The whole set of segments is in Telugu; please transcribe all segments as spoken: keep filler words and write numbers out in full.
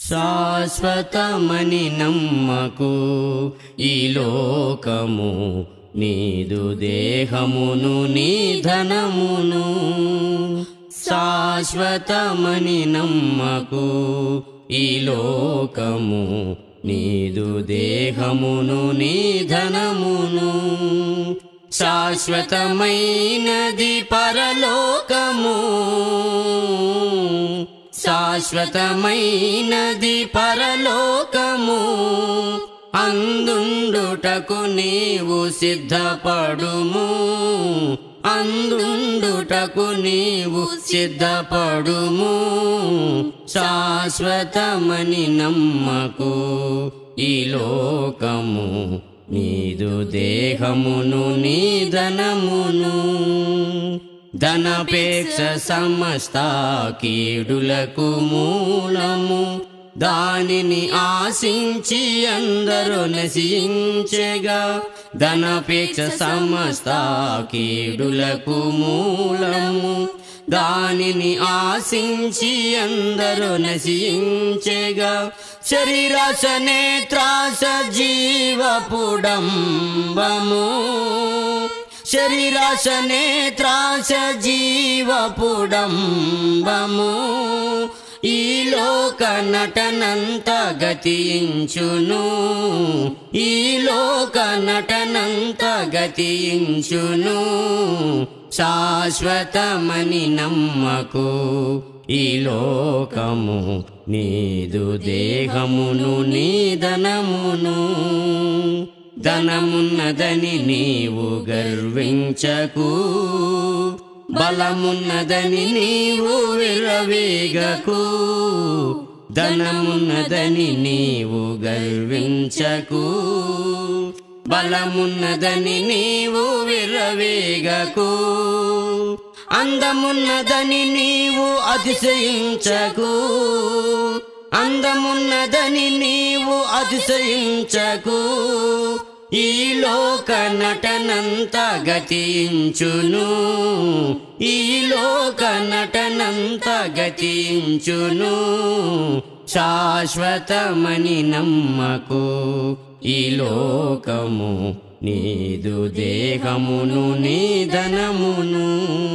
శాశ్వతమని నమ్మకు ఈ లోకము నీదు దేహమును నీ ధనమును శాశ్వతమని నమ్మకు ఈ లోకము నీదు దేహమును నీ ధనమును శాశ్వతమైనది పరలోకము శాశ్వతమైనది పరలోకము అందుండుటకు నీవు సిద్ధపడుము అందుండుటకు నీవు సిద్ధపడుము శాశ్వతమని నమ్మకు ఈ లోకము నీదు దేహమును నీ ధనమును ధనపేక్ష సమస్త కీడులకు మూలము దానిని ఆశించి అందరూ నశించెగా ధనపేక్ష సమస్త కీడులకు మూలము దానిని ఆశించి అందరూ నశించెగా శరీరాశనే త్రాస జీవపుడంబము శరీరాశనే త్రాస జీవపుడంబము ఈ లోక నటనంత గతించును ఈ లోక నటనంత గతించును శాశ్వతమని నమ్మకు ఈ లోకము నీదు దేహమును నీ ధనమును ధనమున్నదని నీవు గర్వించకు బలమున్నదని నీవు విర్రవీగకు ధనమున్నదని నీవు గర్వించకు బలమున్నదని నీవు విర్రవీగకు అందమున్నదని నీవు అతిశయించకు అందమున్నదని నీవు అతిశయించకు ఈ లోక నటనంత గతించును ఈ లోక నటనంత గతించును శాశ్వతమని నమ్మకు ఈ లోకము నీదు దేహమును నీ ధనమును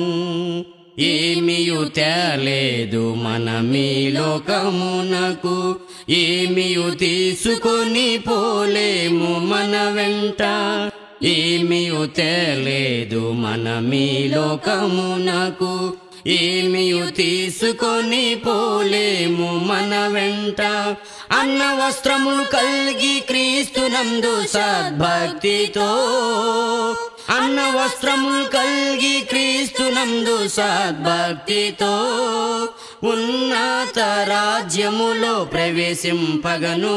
ఏమియు తేలేదు మనమీ లోకమునకు ఏమియు తీసుకొని పోలేము మన వెంట ఏమియు తేలేదు మనమీ లోకమునకు ఏమియు తీసుకొని పోలేము మన వెంట అన్న వస్త్రములు కలిగి క్రీస్తునందు సద్భక్తితో అన్న వస్త్రములు కలిగి క్రీస్తునందు సద్భక్తితో ఉన్నత రాజ్యములో ప్రవేశింపగను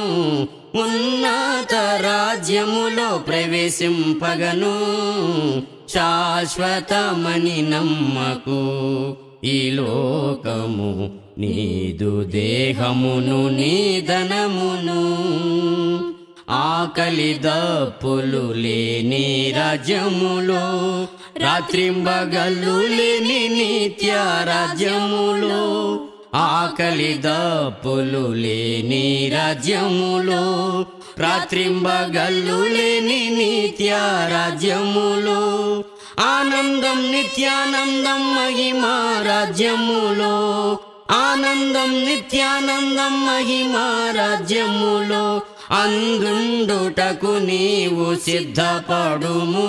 ఉన్నత రాజ్యములో ప్రవేశింపగను శాశ్వతమని నమ్మకు ఈ లోకము నీదు దేహమును నీ ధనమును ఆకలి దప్పులు లేని రాజ్యములో రాత్రింబగళ్ళు లేని నిత్య రాజ్యములో ఆకలి దప్పులు లేని రాజ్యములో రాత్రింబగళ్ళు లేని నిత్య రాజ్యములో ఆనందం నిత్యానందం మహిమా రాజ్యములో ఆనందం నిత్యానందం మహిమా రాజ్యములో అందుండుటకు నీవు సిద్ధపడుము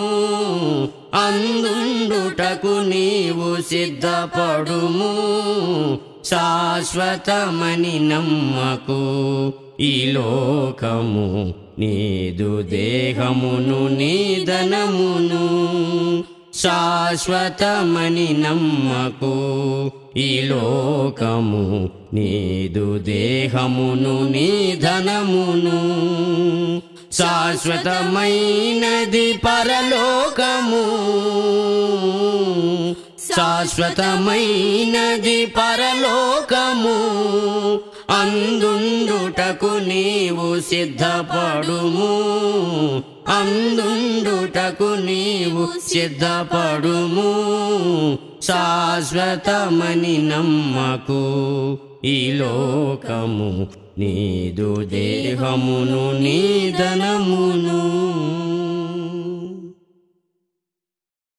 అందుండుటకు నీవు సిద్ధపడుము శాశ్వతమని నమ్మకు ఈ లోకము నీదు దేహమును నీ ధనమును శాశ్వతమని నమ్మకు ఈ లోకము నీదు దేహమును నీ ధనమును శాశ్వతమైనది పరలోకము శాశ్వతమైనది పరలోకము అందుండుటకు నీవు సిద్ధపడుము అందుండుటకు నీవు సిద్ధపడుము శాశ్వతమని నమ్మకు ఈ లోకము నీదు దేహమును నీ ధనమును